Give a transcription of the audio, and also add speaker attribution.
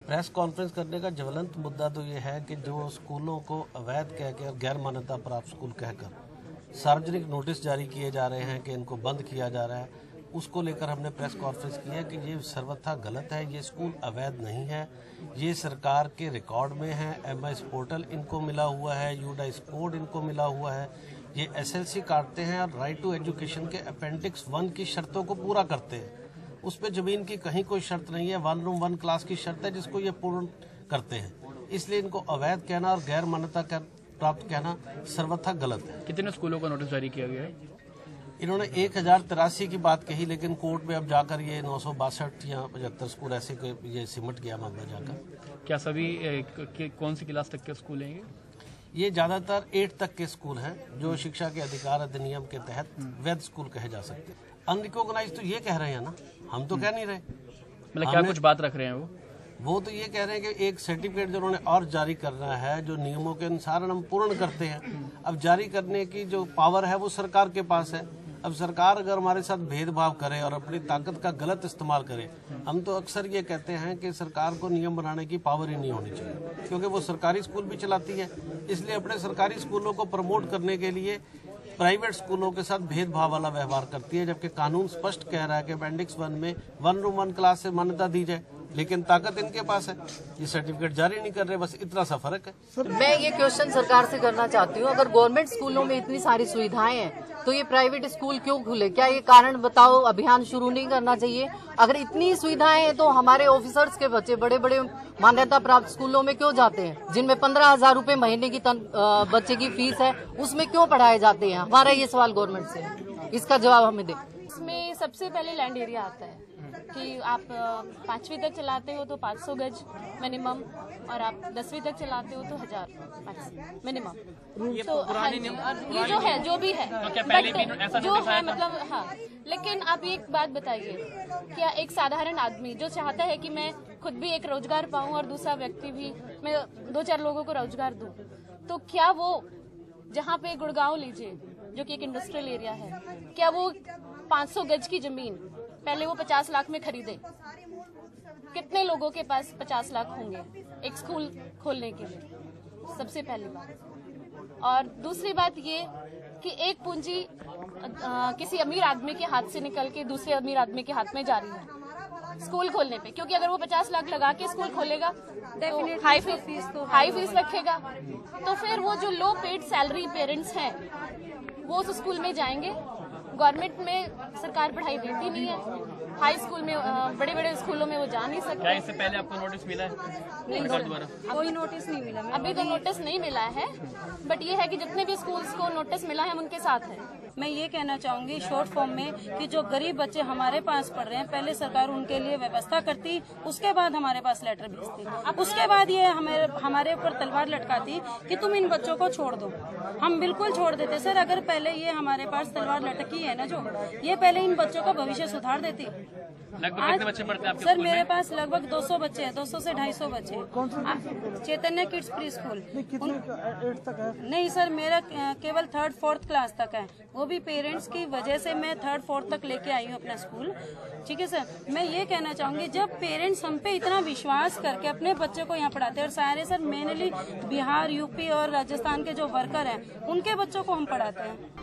Speaker 1: Press conference करने का ज्वलंत मुद्दा तो ये है कि जो स्कूलों को अवैध कहकर गैर मान्यता प्राप्त स्कूल कहकर सार्वजनिक नोटिस जारी किए जा रहे हैं कि इनको बंद किया जा रहा है, उसको लेकर हमने प्रेस कॉन्फ्रेंस की है कि ये सर्वथा गलत है। ये स्कूल अवैध नहीं है, ये सरकार के रिकॉर्ड में है। MS पोर्टल इनको मिला हुआ है, यूडाइस कोड इनको मिला हुआ है। ये SLC काटते हैं और राइट टू एजुकेशन के अपेंडिक्स 1 की शर्तों को पूरा करते हैं। उस पर जमीन की कहीं कोई शर्त नहीं है, 1 रूम 1 क्लास की शर्त है जिसको ये पूर्ण करते हैं। इसलिए इनको अवैध कहना और गैर मान्यता प्राप्त कहना सर्वथा गलत है।
Speaker 2: कितने स्कूलों को नोटिस जारी किया गया है?
Speaker 1: इन्होंने 1083 की बात कही, लेकिन कोर्ट में अब जाकर ये 962 या 75 स्कूल ऐसे ये सिमट गया मामला जाकर।
Speaker 2: क्या सभी कौन सी क्लास तक के स्कूल हैं
Speaker 1: ये ज्यादातर 8 तक के स्कूल हैं जो शिक्षा के अधिकार अधिनियम के तहत वैध स्कूल कहे जा सकते हैं। अनरिकॉग्नाइज तो ये कह रहे हैं ना, हम तो कह नहीं रहे।
Speaker 2: मतलब क्या कुछ बात रख रहे हैं
Speaker 1: वो तो ये कह रहे हैं कि एक सर्टिफिकेट जो उन्होंने और जारी करना है, जो नियमों के अनुसार हम पूर्ण करते हैं। अब जारी करने की जो पावर है वो सरकार के पास है। अब सरकार अगर हमारे साथ भेदभाव करे और अपनी ताकत का गलत इस्तेमाल करे, हम तो अक्सर ये कहते हैं कि सरकार को नियम बनाने की पावर ही नहीं होनी चाहिए, क्योंकि वो सरकारी स्कूल भी चलाती है। इसलिए अपने सरकारी स्कूलों को प्रमोट करने के लिए प्राइवेट स्कूलों के साथ भेदभाव वाला व्यवहार करती है, जबकि कानून स्पष्ट कह रहा है कि अपेंडिक्स 1 में 1 रूम 1 क्लास से मान्यता दी जाए, लेकिन ताकत इनके पास है, ये सर्टिफिकेट जारी नहीं कर रहे। बस इतना सा फर्क है।
Speaker 3: मैं ये क्वेश्चन सरकार से करना चाहती हूँ, अगर गवर्नमेंट स्कूलों में इतनी सारी सुविधाएं हैं तो ये प्राइवेट स्कूल क्यों खुले? क्या ये कारण बताओ, अभियान शुरू नहीं करना चाहिए? अगर इतनी सुविधाएं हैं तो हमारे ऑफिसर्स के बच्चे बड़े बड़े मान्यता प्राप्त स्कूलों में क्यों जाते हैं, जिनमें 15,000 रूपये महीने की बच्चे की फीस है, उसमें क्यों पढ़ाए जाते हैं? हमारा ये सवाल गवर्नमेंट से है, इसका जवाब हमें दे।
Speaker 4: इसमें सबसे पहले लैंड एरिया आता है कि आप 5वीं तक चलाते हो तो 500 गज मिनिमम, और आप 10वीं तक चलाते हो तो 1000 मिनिमम।
Speaker 2: ये
Speaker 4: तो हाँ, ये जो है जो भी है, बट जो है मतलब हाँ। लेकिन आप एक बात बताइए, क्या एक साधारण आदमी जो चाहता है कि मैं खुद भी एक रोजगार पाऊं और दूसरा व्यक्ति भी, मैं 2-4 लोगों को रोजगार दूं, तो क्या वो जहाँ पे गुड़गांव लीजिए जो कि एक इंडस्ट्रियल एरिया है, क्या वो 500 गज की जमीन पहले वो 50 लाख में खरीदे? कितने लोगों के पास 50 लाख होंगे एक स्कूल खोलने के लिए? सबसे पहली बात। और दूसरी बात ये कि एक पूंजी किसी अमीर आदमी के हाथ से निकल के दूसरे अमीर आदमी के हाथ में जा रही है स्कूल खोलने पे, क्योंकि अगर वो 50 लाख लगा के स्कूल खोलेगा तो हाई फीस रखेगा, तो फिर वो जो लो पेड सैलरी पेरेंट्स हैं वो उस स्कूल में जाएंगे। गवर्नमेंट में सरकार पढ़ाई देती नहीं है, हाई स्कूल में बड़े बड़े स्कूलों में वो जा नहीं सकते।
Speaker 2: क्या इससे पहले आपको नोटिस मिला है सरकार द्वारा?
Speaker 4: कोई नोटिस नहीं मिला, अभी तो नोटिस नहीं मिला है, बट ये है कि जितने भी स्कूल्स को नोटिस मिला है हम उनके साथ हैं।
Speaker 5: मैं ये कहना चाहूंगी शॉर्ट फॉर्म में कि जो गरीब बच्चे हमारे पास पढ़ रहे हैं, पहले सरकार उनके लिए व्यवस्था करती, उसके बाद हमारे पास लेटर भेजती, उसके बाद ये हमारे ऊपर तलवार लटकाती कि तुम इन बच्चों को छोड़ दो। हम बिल्कुल छोड़ देते सर, अगर पहले ये हमारे पास तलवार लटकी है ना, जो ये पहले इन बच्चों का भविष्य सुधार देती।
Speaker 2: लगभग कितने बच्चे पढ़ते हैं आपके
Speaker 5: सर
Speaker 2: स्कूल
Speaker 5: मेरे
Speaker 2: में?
Speaker 5: पास लगभग 200 बच्चे हैं, 200 से 250 बच्चे। चैतन्य किड्स प्री स्कूल नहीं सर, मेरा केवल 3rd-4th क्लास तक है, वो भी पेरेंट्स की वजह से मैं 3rd-4th तक लेके आई हूँ अपना स्कूल। ठीक है सर, मैं ये कहना चाहूंगी जब पेरेंट्स हम पे इतना विश्वास करके अपने बच्चे को यहाँ पढ़ाते हैं, और सारे सर मेनली बिहार, यूपी और राजस्थान के जो वर्कर हैं उनके बच्चों को हम पढ़ाते हैं,